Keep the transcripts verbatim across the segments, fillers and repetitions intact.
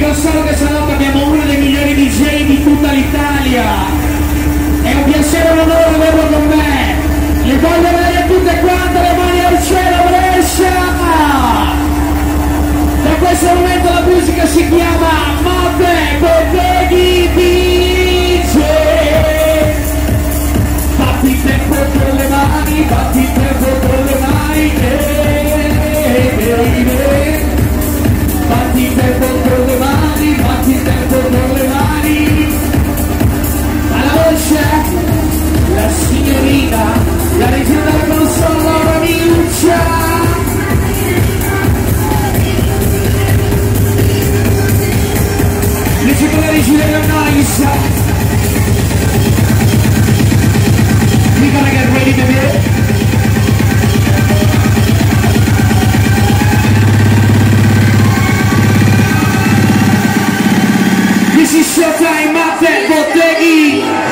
dico solo che stanotte abbiamo uno dei migliori D J di tutta l'Italia. È un piacere e un onore averlo con me. Le voglio avere tutte quante le mani al cielo, Brescia! Da questo momento la musica si chiama Matte Botteghi D J. Batti il tempo con le mani, batti il tempo con le mani, eh, eh, eh. Batti il tempo con le mani, batti il tempo con le mani. Alla voce, la signorina, la regina della console, Laura Miuccia. Dice la regina della Nice. We gotta get ready, baby. This is showtime, Matte Botteghi.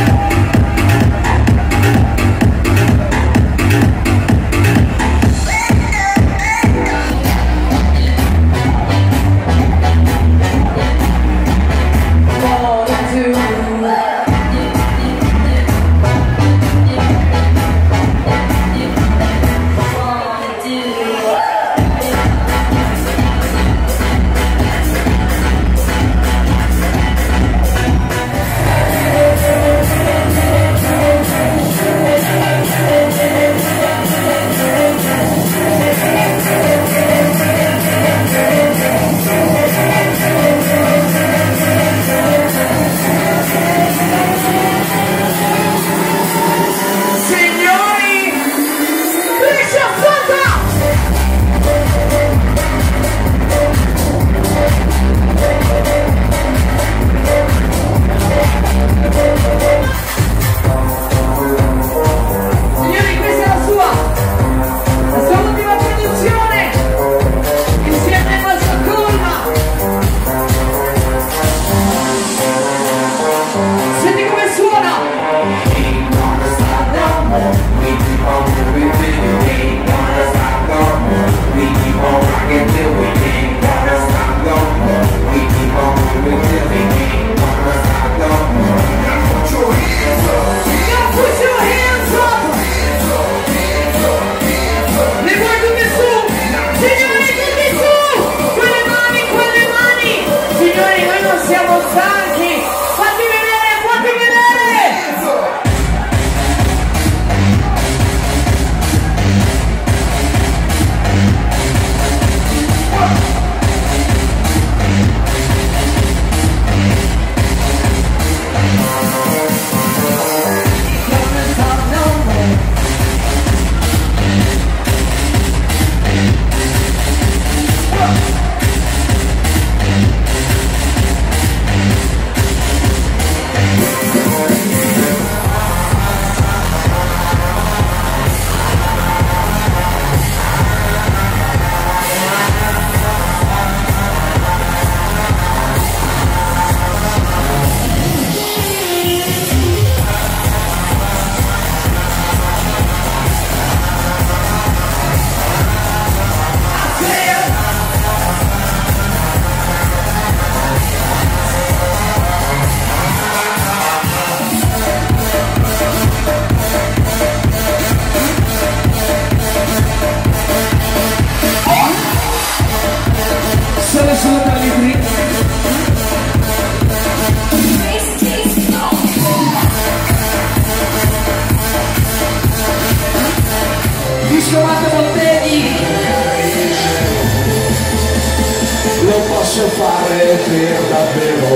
Posso fare per davvero.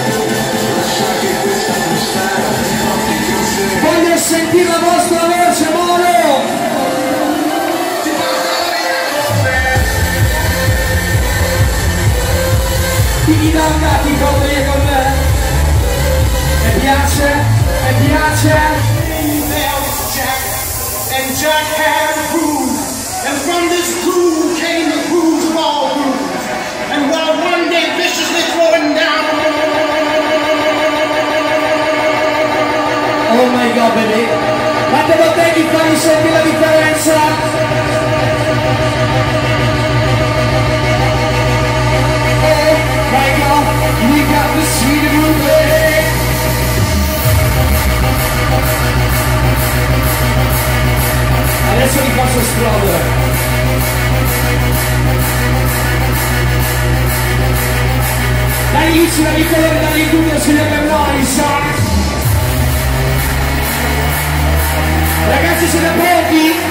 Voglio sentire la vostra voce, amore. Ti dà ti con me. Mi piace, mi piace. And Jack had a groove, and from this groove came the grooves of all grooves. And while one day viciously throwing down. Oh my God, baby. Matte Botteghi, fammi sentire la differenza. Oh my God. sulla di colore da Rinduno sulle Memnois. Ragazzi, siete pronti?